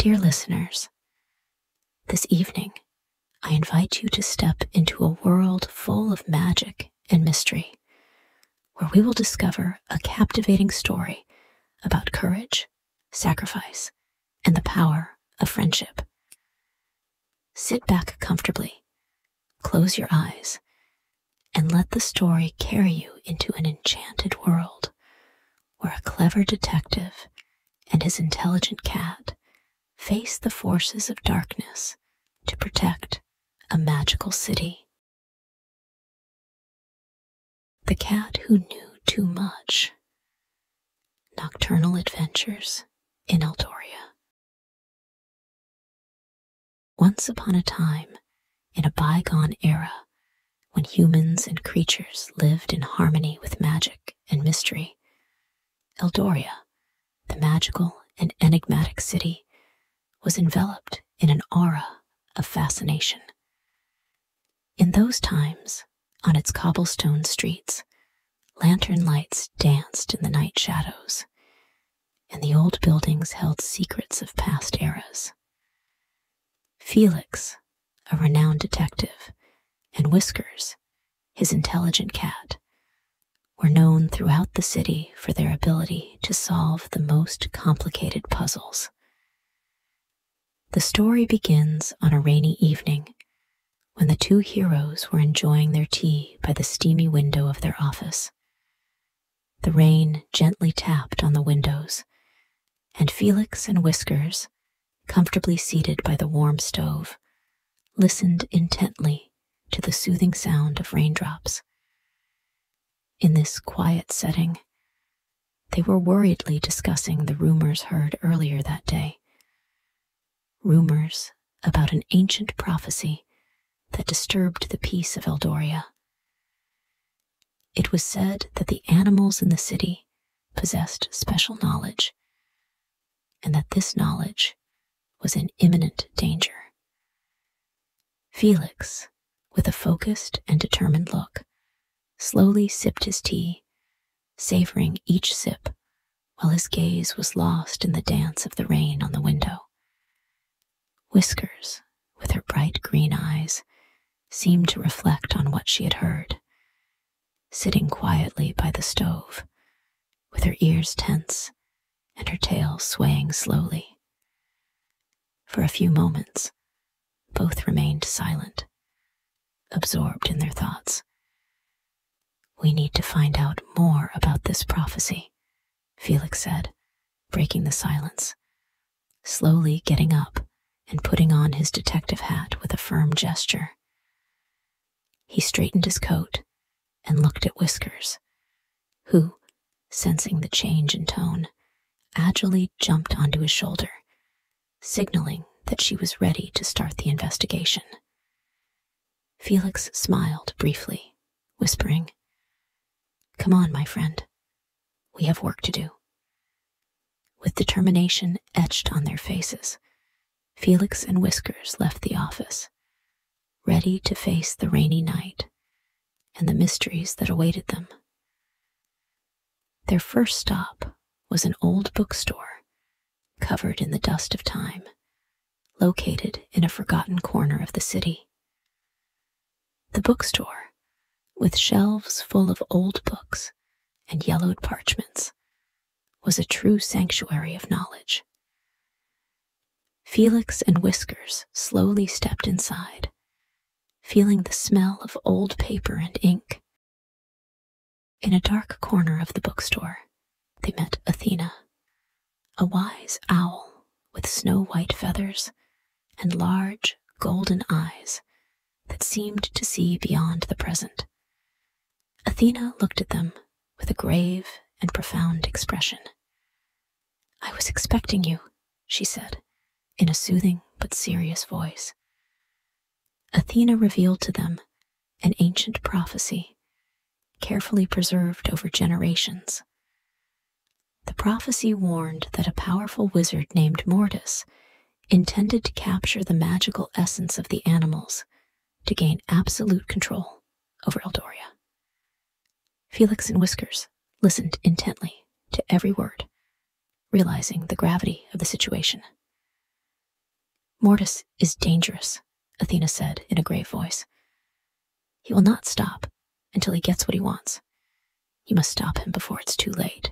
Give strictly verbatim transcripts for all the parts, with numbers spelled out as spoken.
Dear listeners, this evening I invite you to step into a world full of magic and mystery, where we will discover a captivating story about courage, sacrifice, and the power of friendship. Sit back comfortably, close your eyes, and let the story carry you into an enchanted world where a clever detective and his intelligent cat face the forces of darkness to protect a magical city. The Cat Who Knew Too Much. Nocturnal Adventures in Eldoria. Once upon a time, in a bygone era, when humans and creatures lived in harmony with magic and mystery, Eldoria, the magical and enigmatic city, was enveloped in an aura of fascination. In those times, on its cobblestone streets, lantern lights danced in the night shadows, and the old buildings held secrets of past eras. Felix, a renowned detective, and Whiskers, his intelligent cat, were known throughout the city for their ability to solve the most complicated puzzles. The story begins on a rainy evening when the two heroes were enjoying their tea by the steamy window of their office. The rain gently tapped on the windows, and Felix and Whiskers, comfortably seated by the warm stove, listened intently to the soothing sound of raindrops. In this quiet setting, they were worriedly discussing the rumors heard earlier that day. Rumors about an ancient prophecy that disturbed the peace of Eldoria. It was said that the animals in the city possessed special knowledge, and that this knowledge was in imminent danger. Felix, with a focused and determined look, slowly sipped his tea, savoring each sip while his gaze was lost in the dance of the rain on the window. Whiskers, with her bright green eyes, seemed to reflect on what she had heard, sitting quietly by the stove, with her ears tense and her tail swaying slowly. For a few moments, both remained silent, absorbed in their thoughts. "We need to find out more about this prophecy," Felix said, breaking the silence, slowly getting up and putting on his detective hat with a firm gesture. He straightened his coat and looked at Whiskers, who, sensing the change in tone, agilely jumped onto his shoulder, signaling that she was ready to start the investigation. Felix smiled briefly, whispering, "Come on, my friend. We have work to do." With determination etched on their faces, Felix and Whiskers left the office, ready to face the rainy night and the mysteries that awaited them. Their first stop was an old bookstore covered in the dust of time, located in a forgotten corner of the city. The bookstore, with shelves full of old books and yellowed parchments, was a true sanctuary of knowledge. Felix and Whiskers slowly stepped inside, feeling the smell of old paper and ink. In a dark corner of the bookstore, they met Athena, a wise owl with snow-white feathers and large, golden eyes that seemed to see beyond the present. Athena looked at them with a grave and profound expression. "I was expecting you," she said, in a soothing but serious voice. Athena revealed to them an ancient prophecy, carefully preserved over generations. The prophecy warned that a powerful wizard named Mortis intended to capture the magical essence of the animals to gain absolute control over Eldoria. Felix and Whiskers listened intently to every word, realizing the gravity of the situation. Mortis is dangerous, Athena said in a grave voice. He will not stop until he gets what he wants. You must stop him before it's too late.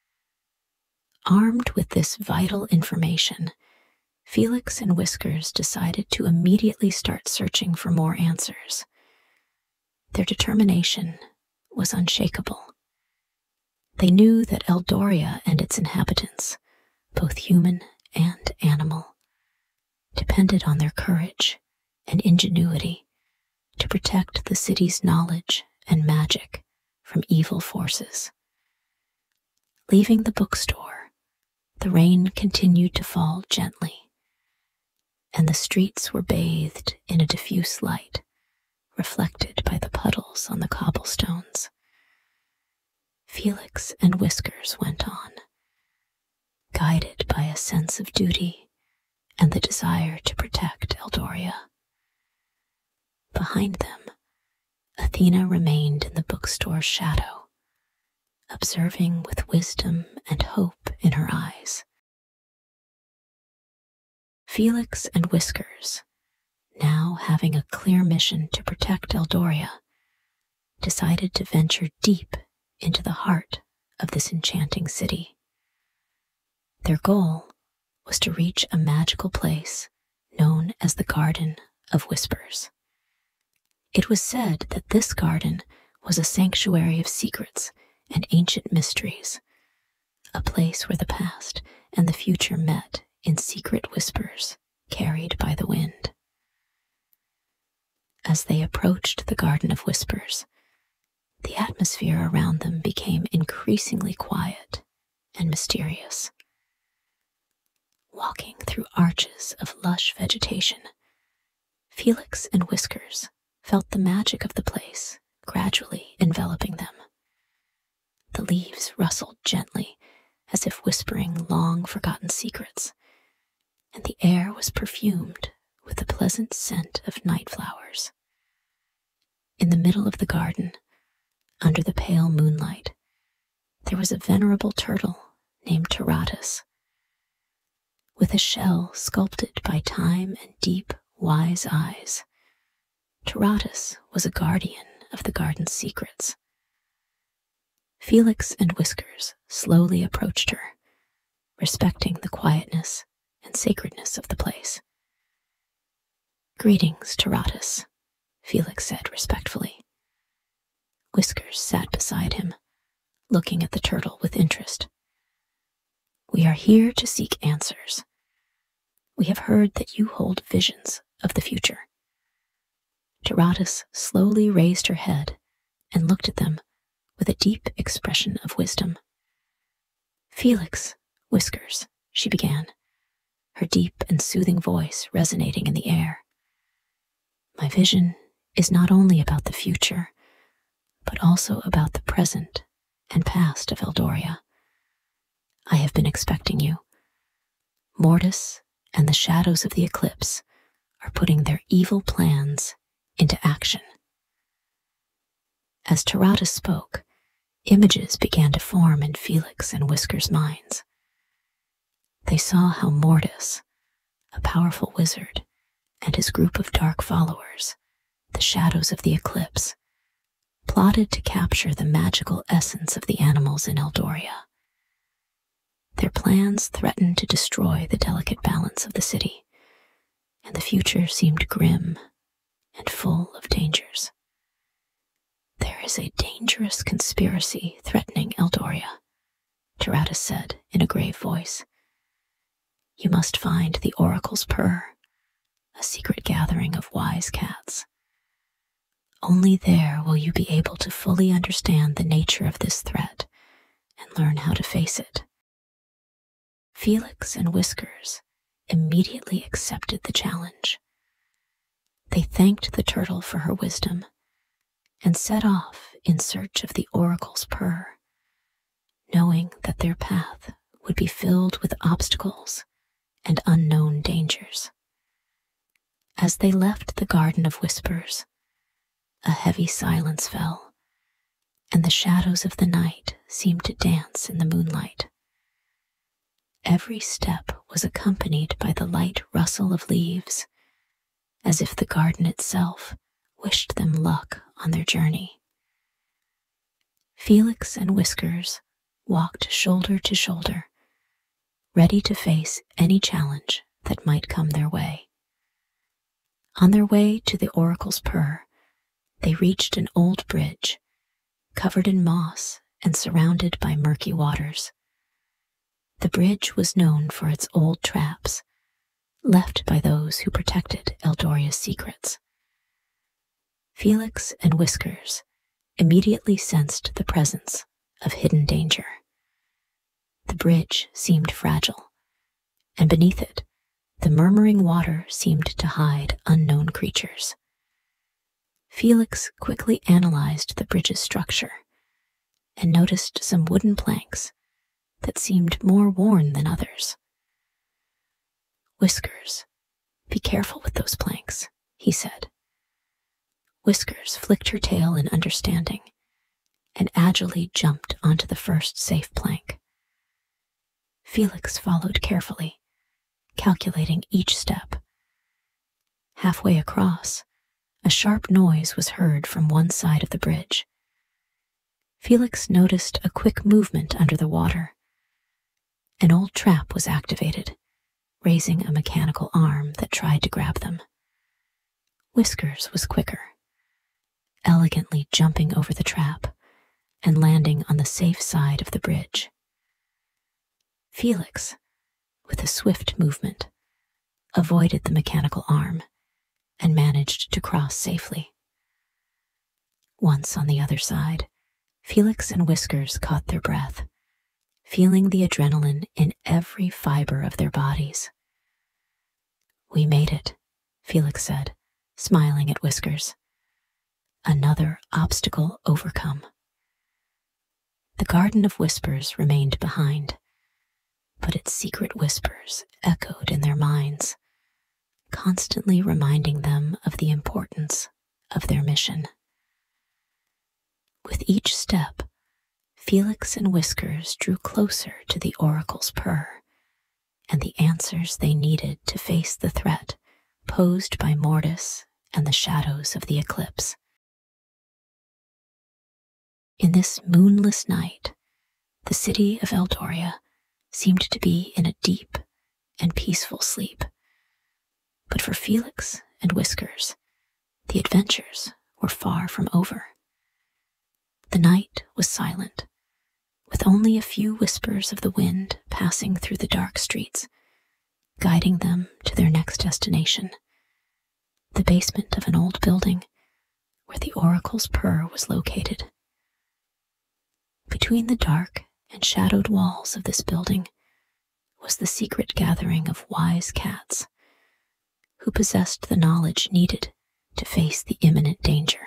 Armed with this vital information, Felix and Whiskers decided to immediately start searching for more answers. Their determination was unshakable. They knew that Eldoria and its inhabitants, both human and animal, depended on their courage and ingenuity to protect the city's knowledge and magic from evil forces. Leaving the bookstore, the rain continued to fall gently, and the streets were bathed in a diffuse light, reflected by the puddles on the cobblestones. Felix and Whiskers went on, guided by a sense of duty and the desire to protect Eldoria. Behind them, Athena remained in the bookstore's shadow, observing with wisdom and hope in her eyes. Felix and Whiskers, now having a clear mission to protect Eldoria, decided to venture deep into the heart of this enchanting city. Their goal was to reach a magical place known as the Garden of Whispers. It was said that this garden was a sanctuary of secrets and ancient mysteries, a place where the past and the future met in secret whispers carried by the wind. As they approached the Garden of Whispers, the atmosphere around them became increasingly quiet and mysterious. Walking through arches of lush vegetation, Felix and Whiskers felt the magic of the place gradually enveloping them. The leaves rustled gently, as if whispering long-forgotten secrets, and the air was perfumed with the pleasant scent of night flowers. In the middle of the garden, under the pale moonlight, there was a venerable turtle named Taratus. With a shell sculpted by time and deep, wise eyes, Taratus was a guardian of the garden's secrets. Felix and Whiskers slowly approached her, respecting the quietness and sacredness of the place. "Greetings, Taratus," Felix said respectfully. Whiskers sat beside him, looking at the turtle with interest. "We are here to seek answers. We have heard that you hold visions of the future." Taratus slowly raised her head and looked at them with a deep expression of wisdom. "Felix, Whiskers," she began, her deep and soothing voice resonating in the air. "My vision is not only about the future, but also about the present and past of Eldoria. I have been expecting you. Mortis and the shadows of the eclipse are putting their evil plans into action." As Taratus spoke, images began to form in Felix and Whiskers' minds. They saw how Mortis, a powerful wizard, and his group of dark followers, the shadows of the eclipse, plotted to capture the magical essence of the animals in Eldoria. Their plans threatened to destroy the delicate balance of the city, and the future seemed grim and full of dangers. "There is a dangerous conspiracy threatening Eldoria," Taratus said in a grave voice. "You must find the oracle's purr, a secret gathering of wise cats. Only there will you be able to fully understand the nature of this threat and learn how to face it." Felix and Whiskers immediately accepted the challenge. They thanked the turtle for her wisdom and set off in search of the oracle's purr, knowing that their path would be filled with obstacles and unknown dangers. As they left the Garden of Whispers, a heavy silence fell, and the shadows of the night seemed to dance in the moonlight. Every step was accompanied by the light rustle of leaves, as if the garden itself wished them luck on their journey. Felix and Whiskers walked shoulder to shoulder, ready to face any challenge that might come their way. On their way to the oracle's purr, they reached an old bridge, covered in moss and surrounded by murky waters. The bridge was known for its old traps, left by those who protected Eldoria's secrets. Felix and Whiskers immediately sensed the presence of hidden danger. The bridge seemed fragile, and beneath it, the murmuring water seemed to hide unknown creatures. Felix quickly analyzed the bridge's structure and noticed some wooden planks that seemed more worn than others. "Whiskers, be careful with those planks," he said. Whiskers flicked her tail in understanding and agilely jumped onto the first safe plank. Felix followed carefully, calculating each step. Halfway across, a sharp noise was heard from one side of the bridge. Felix noticed a quick movement under the water. An old trap was activated, raising a mechanical arm that tried to grab them. Whiskers was quicker, elegantly jumping over the trap and landing on the safe side of the bridge. Felix, with a swift movement, avoided the mechanical arm and managed to cross safely. Once on the other side, Felix and Whiskers caught their breath, feeling the adrenaline in every fiber of their bodies. "We made it," Felix said, smiling at Whiskers. "Another obstacle overcome." The Garden of Whispers remained behind, but its secret whispers echoed in their minds, constantly reminding them of the importance of their mission. With each step, Felix and Whiskers drew closer to the oracle's purr and the answers they needed to face the threat posed by Mortis and the shadows of the eclipse. In this moonless night, the city of Eldoria seemed to be in a deep and peaceful sleep. But for Felix and Whiskers, the adventures were far from over. The night was silent, with only a few whispers of the wind passing through the dark streets, guiding them to their next destination, the basement of an old building where the oracle's purr was located. Between the dark and shadowed walls of this building was the secret gathering of wise cats who possessed the knowledge needed to face the imminent danger.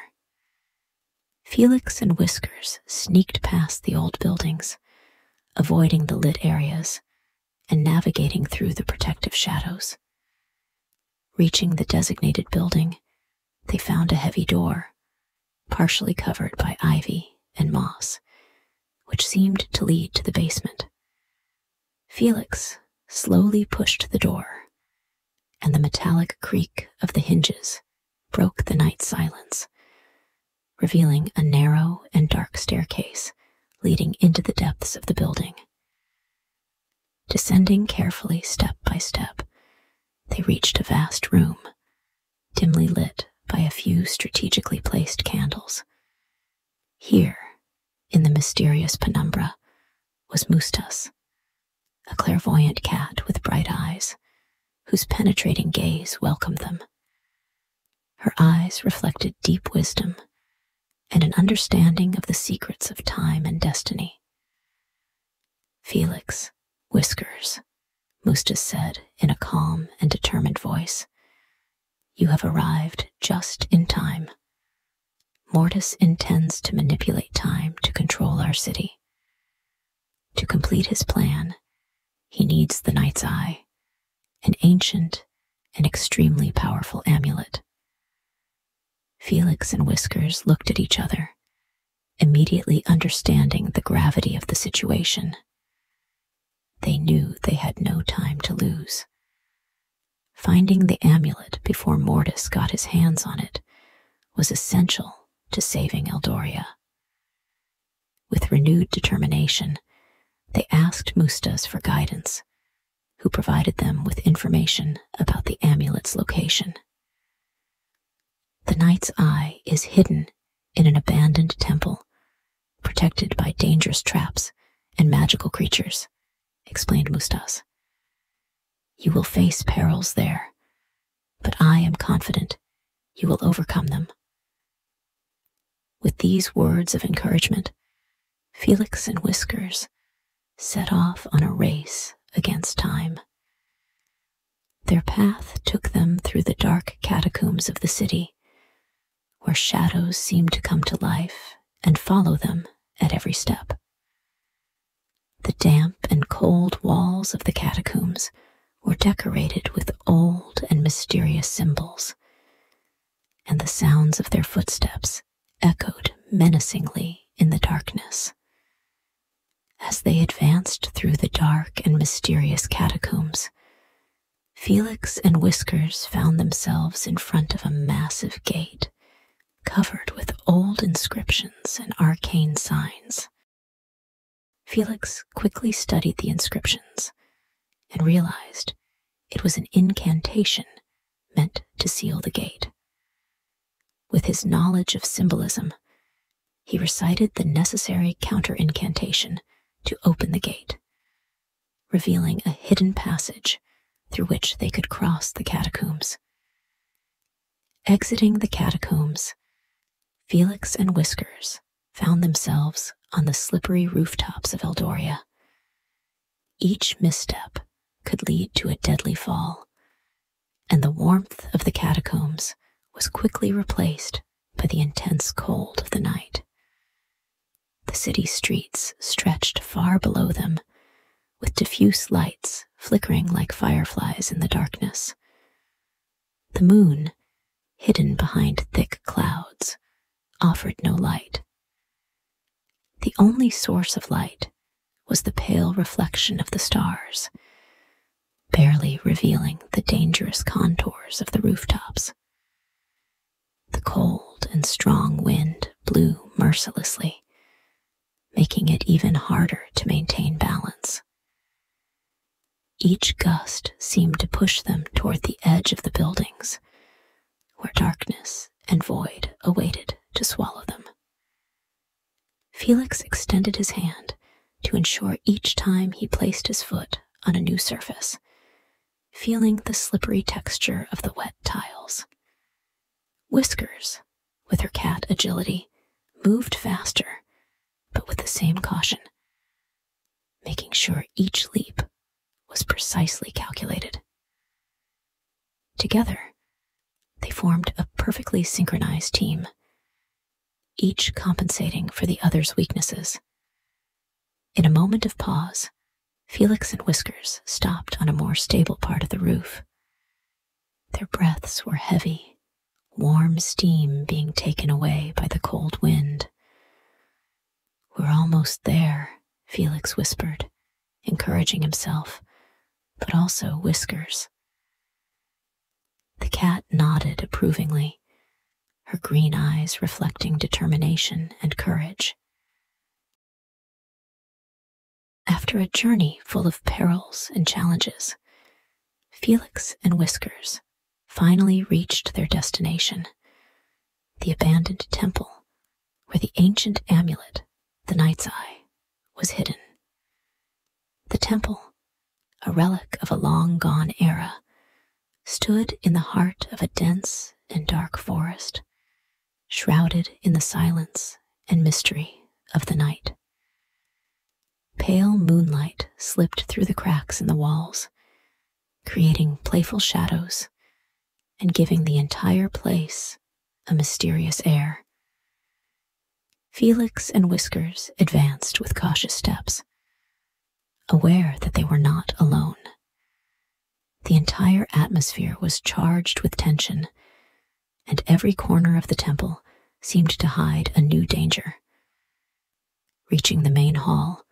Felix and Whiskers sneaked past the old buildings, avoiding the lit areas and navigating through the protective shadows. Reaching the designated building, they found a heavy door, partially covered by ivy and moss, which seemed to lead to the basement. Felix slowly pushed the door, and the metallic creak of the hinges broke the night silence, revealing a narrow and dark staircase leading into the depths of the building. Descending carefully step by step, they reached a vast room, dimly lit by a few strategically placed candles. Here, in the mysterious penumbra, was Mustas, a clairvoyant cat with bright eyes, whose penetrating gaze welcomed them. Her eyes reflected deep wisdom and an understanding of the secrets of time and destiny. "Felix, Whiskers," Mustas said in a calm and determined voice, "you have arrived just in time. Mortis intends to manipulate time to control our city. To complete his plan, he needs the Night's Eye, an ancient and extremely powerful amulet." Felix and Whiskers looked at each other, immediately understanding the gravity of the situation. They knew they had no time to lose. Finding the amulet before Mortis got his hands on it was essential to saving Eldoria. With renewed determination, they asked Mustas for guidance, who provided them with information about the amulet's location. The Night's Eye is hidden in an abandoned temple, protected by dangerous traps and magical creatures, explained Mustas. You will face perils there, but I am confident you will overcome them. With these words of encouragement, Felix and Whiskers set off on a race against time. Their path took them through the dark catacombs of the city, where shadows seemed to come to life and follow them at every step. The damp and cold walls of the catacombs were decorated with old and mysterious symbols, and the sounds of their footsteps echoed menacingly in the darkness. As they advanced through the dark and mysterious catacombs, Felix and Whiskers found themselves in front of a massive gate covered with old inscriptions and arcane signs. Felix quickly studied the inscriptions and realized it was an incantation meant to seal the gate. With his knowledge of symbolism, he recited the necessary counter-incantation to open the gate, revealing a hidden passage through which they could cross the catacombs. Exiting the catacombs, Felix and Whiskers found themselves on the slippery rooftops of Eldoria. Each misstep could lead to a deadly fall, and the warmth of the catacombs was quickly replaced by the intense cold of the night. The city streets stretched far below them, with diffuse lights flickering like fireflies in the darkness. The moon, hidden behind thick clouds, offered no light. The only source of light was the pale reflection of the stars, barely revealing the dangerous contours of the rooftops. The cold and strong wind blew mercilessly, making it even harder to maintain balance. Each gust seemed to push them toward the edge of the buildings, where darkness and void awaited to swallow them. Felix extended his hand to ensure each time he placed his foot on a new surface, feeling the slippery texture of the wet tiles. Whiskers, with her cat agility, moved faster, but with the same caution, making sure each leap was precisely calculated. Together, they formed a perfectly synchronized team, each compensating for the other's weaknesses. In a moment of pause, Felix and Whiskers stopped on a more stable part of the roof. Their breaths were heavy, warm steam being taken away by the cold wind. "We're almost there," Felix whispered, encouraging himself, but also Whiskers. The cat nodded approvingly, her green eyes reflecting determination and courage. After a journey full of perils and challenges, Felix and Whiskers finally reached their destination, the abandoned temple where the ancient amulet, the Night's Eye, was hidden. The temple, a relic of a long-gone era, stood in the heart of a dense and dark forest, shrouded in the silence and mystery of the night. Pale moonlight slipped through the cracks in the walls, creating playful shadows and giving the entire place a mysterious air. Felix and Whiskers advanced with cautious steps, aware that they were not alone. The entire atmosphere was charged with tension, and every corner of the temple seemed to hide a new danger. Reaching the main hall,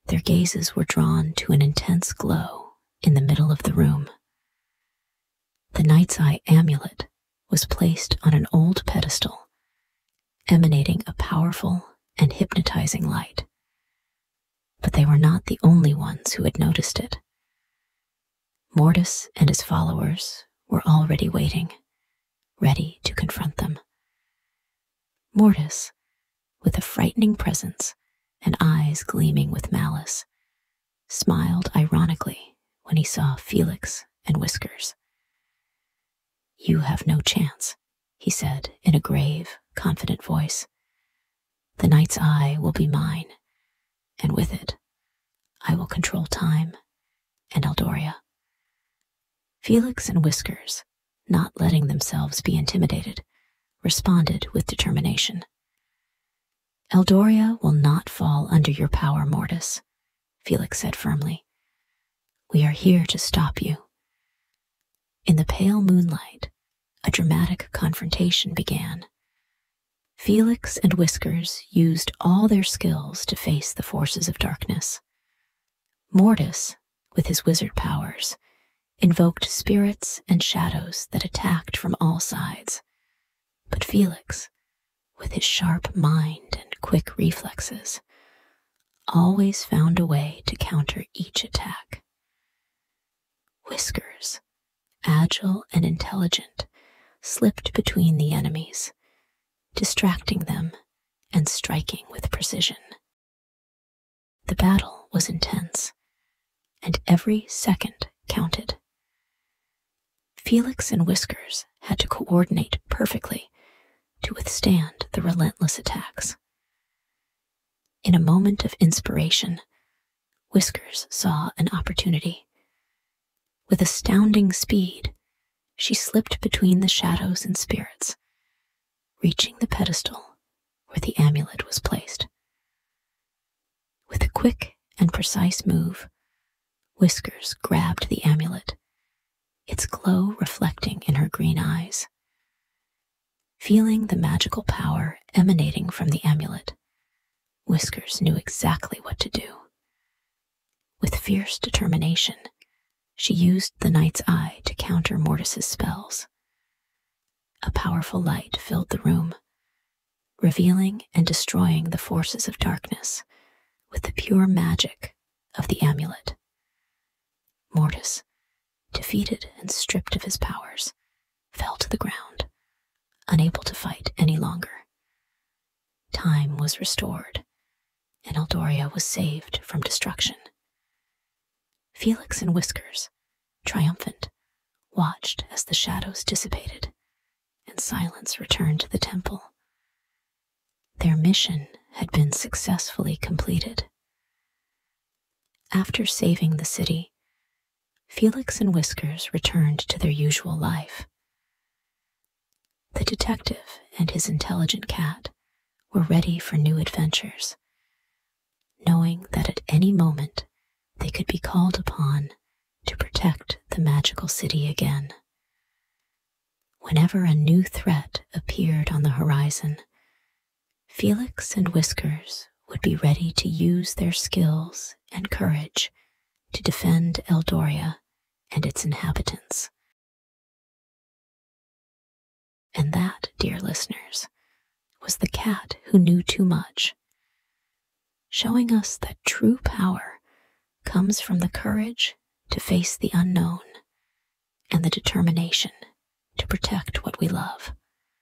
Their gazes were drawn to an intense glow in the middle of the room. The Night's Eye amulet was placed on an old pedestal, emanating a powerful and hypnotizing light. But they were not the only ones who had noticed it. Mortis and his followers were already waiting, ready to confront them. Mortis, with a frightening presence and eyes gleaming with malice, smiled ironically when he saw Felix and Whiskers. "You have no chance," he said in a grave, confident voice. "The Night's Eye will be mine, and with it, I will control time and Eldoria." Felix and Whiskers, not letting themselves be intimidated, responded with determination. "Eldoria will not fall under your power, Mortis," Felix said firmly. "We are here to stop you." In the pale moonlight, a dramatic confrontation began. Felix and Whiskers used all their skills to face the forces of darkness. Mortis, with his wizard powers, invoked spirits and shadows that attacked from all sides. But Felix, with his sharp mind and quick reflexes, always found a way to counter each attack. Whiskers, agile and intelligent, slipped between the enemies, distracting them and striking with precision. The battle was intense, and every second counted. Felix and Whiskers had to coordinate perfectly to withstand the relentless attacks. In a moment of inspiration, Whiskers saw an opportunity. With astounding speed, she slipped between the shadows and spirits, reaching the pedestal where the amulet was placed. With a quick and precise move, Whiskers grabbed the amulet, its glow reflecting in her green eyes. Feeling the magical power emanating from the amulet, Whiskers knew exactly what to do. With fierce determination, she used the Night's Eye to counter Mortis's spells. A powerful light filled the room, revealing and destroying the forces of darkness with the pure magic of the amulet. Mortis, defeated and stripped of his powers, fell to the ground, unable to fight any longer. Time was restored, and Eldoria was saved from destruction. Felix and Whiskers, triumphant, watched as the shadows dissipated and silence returned to the temple. Their mission had been successfully completed. After saving the city, Felix and Whiskers returned to their usual life. The detective and his intelligent cat were ready for new adventures, knowing that at any moment they could be called upon to protect the magical city again. Whenever a new threat appeared on the horizon, Felix and Whiskers would be ready to use their skills and courage to defend Eldoria and its inhabitants. And that, dear listeners, was the cat who knew too much, showing us that true power comes from the courage to face the unknown and the determination to protect what we love.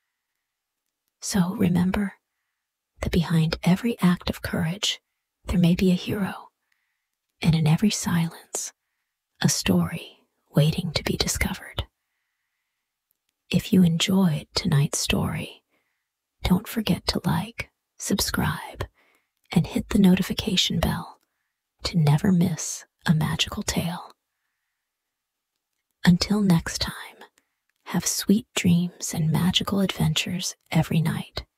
So remember that behind every act of courage, there may be a hero, and in every silence, a story waiting to be discovered. If you enjoyed tonight's story, don't forget to like, subscribe, and hit the notification bell to never miss a magical tale. Until next time, have sweet dreams and magical adventures every night.